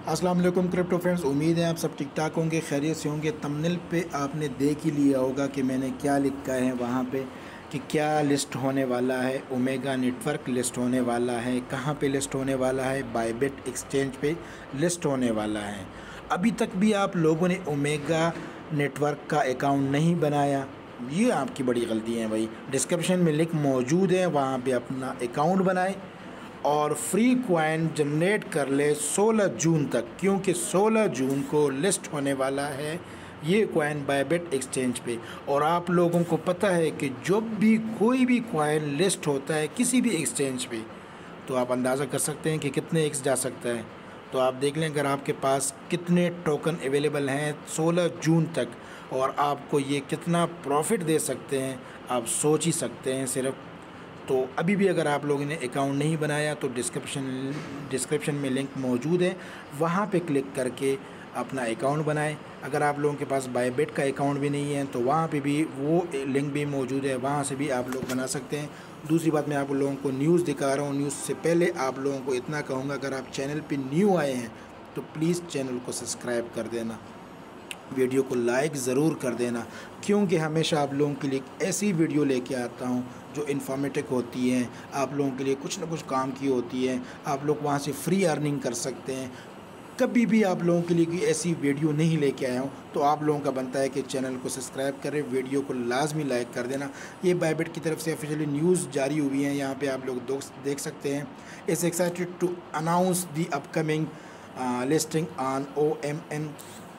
अस्सलाम वालेकुम crypto friends, उम्मीद है आप सब ठीक ठाक होंगे, खैरियत से होंगे। थंबनेल पे आपने देख ही लिया होगा कि मैंने क्या लिखा है वहाँ पे कि क्या लिस्ट होने वाला है। ओमेगा नेटवर्क लिस्ट होने वाला है। कहाँ पे लिस्ट होने वाला है? बायबिट एक्सचेंज पे लिस्ट होने वाला है। अभी तक भी आप लोगों ने ओमेगा नेटवर्क का अकाउंट नहीं बनाया, ये आपकी बड़ी गलती है भाई। डिस्क्रिप्शन में लिंक मौजूद है, वहाँ पे अपना अकाउंट बनाएं और फ्री कॉइन जनरेट कर ले 16 जून तक, क्योंकि 16 जून को लिस्ट होने वाला है ये कॉइन बायबिट एक्सचेंज पे। और आप लोगों को पता है कि जब भी कोई भी कॉइन लिस्ट होता है किसी भी एक्सचेंज पे, तो आप अंदाज़ा कर सकते हैं कि कितने एक्स जा सकता है। तो आप देख लें अगर आपके पास कितने टोकन अवेलेबल हैं 16 जून तक, और आपको ये कितना प्रॉफिट दे सकते हैं, आप सोच ही सकते हैं सिर्फ। तो अभी भी अगर आप लोगों ने अकाउंट नहीं बनाया तो डिस्क्रिप्शन में लिंक मौजूद है, वहाँ पे क्लिक करके अपना अकाउंट बनाएं। अगर आप लोगों के पास बायबिट का अकाउंट भी नहीं है तो वहाँ पे भी वो लिंक भी मौजूद है, वहाँ से भी आप लोग बना सकते हैं। दूसरी बात, मैं आप लोगों को न्यूज़ दिखा रहा हूँ। न्यूज़ से पहले आप लोगों को इतना कहूँगा, अगर आप चैनल पर न्यू आए हैं तो प्लीज़ चैनल को सब्सक्राइब कर देना, वीडियो को लाइक ज़रूर कर देना, क्योंकि हमेशा आप लोगों के लिए ऐसी वीडियो लेके आता हूँ जो इन्फॉर्मेटिव होती हैं, आप लोगों के लिए कुछ ना कुछ काम की होती है, आप लोग वहाँ से फ्री अर्निंग कर सकते हैं। कभी भी आप लोगों के लिए कोई ऐसी वीडियो नहीं लेके आया हूँ, तो आप लोगों का बनता है कि चैनल को सब्सक्राइब करें, वीडियो को लाजमी लाइक कर देना। ये बायबिट की तरफ से ऑफिशियली न्यूज़ जारी हुई है, यहाँ पे आप लोग देख सकते हैं। It's excited to announce the upcoming listing on OMN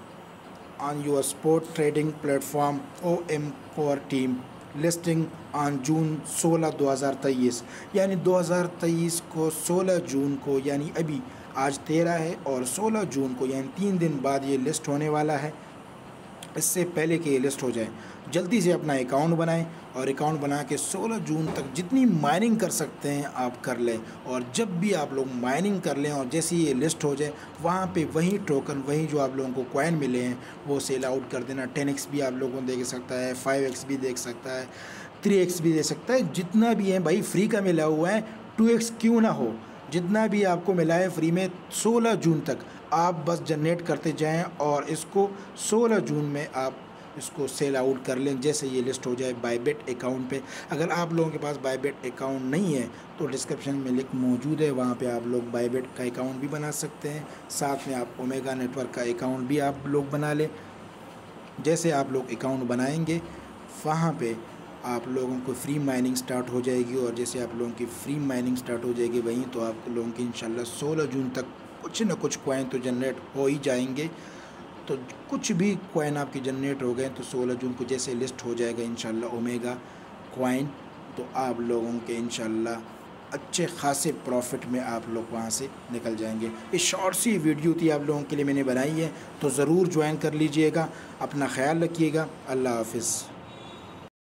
on your spot trading platform OM Core Team listing on June 16 2023, यानी 2023 को 16 जून को, यानी अभी आज 13 है और 16 जून को यानी 3 दिन बाद ये लिस्ट होने वाला है। इससे पहले कि ये लिस्ट हो जाए, जल्दी से अपना अकाउंट बनाएं और अकाउंट बना के 16 जून तक जितनी माइनिंग कर सकते हैं आप कर लें। और जब भी आप लोग माइनिंग कर लें और जैसे ये लिस्ट हो जाए, वहाँ पे वही टोकन, वही जो आप लोगों को कॉइन मिले हैं वो सेल आउट कर देना। 10x भी आप लोगों को दे सकता है, 5x भी दे सकता है, 3x भी दे सकता है। जितना भी है भाई फ्री का मिला हुआ है, 2x क्यों ना हो, जितना भी आपको मिला है फ्री में 16 जून तक आप बस जनरेट करते जाएं और इसको 16 जून में आप इसको सेल आउट कर लें जैसे ये लिस्ट हो जाए बायबिट अकाउंट पे। अगर आप लोगों के पास बायबिट अकाउंट नहीं है तो डिस्क्रिप्शन में लिंक मौजूद है, वहाँ पे आप लोग बायबिट का अकाउंट भी बना सकते हैं, साथ में आप ओमेगा नेटवर्क का अकाउंट भी आप लोग बना लें। जैसे आप लोग अकाउंट बनाएंगे वहाँ पे आप लोगों को फ्री माइनिंग स्टार्ट हो जाएगी, और जैसे आप लोगों की फ्री माइनिंग स्टार्ट हो जाएगी वहीं तो आप लोगों की इंशाल्लाह 16 जून तक कुछ ना कुछ कॉइन तो जनरेट हो ही जाएंगे। तो कुछ भी कॉइन आपके जनरेट हो गए तो 16 जून को जैसे लिस्ट हो जाएगा इंशाल्लाह ओमेगा कॉइन, तो आप लोगों के इंशाल्लाह अच्छे खासे प्रॉफिट में आप लोग वहाँ से निकल जाएंगे। ये शॉर्ट सी वीडियो थी आप लोगों के लिए मैंने बनाई है, तो ज़रूर ज्वाइन कर लीजिएगा। अपना ख्याल रखिएगा। अल्लाह हाफ़िज़।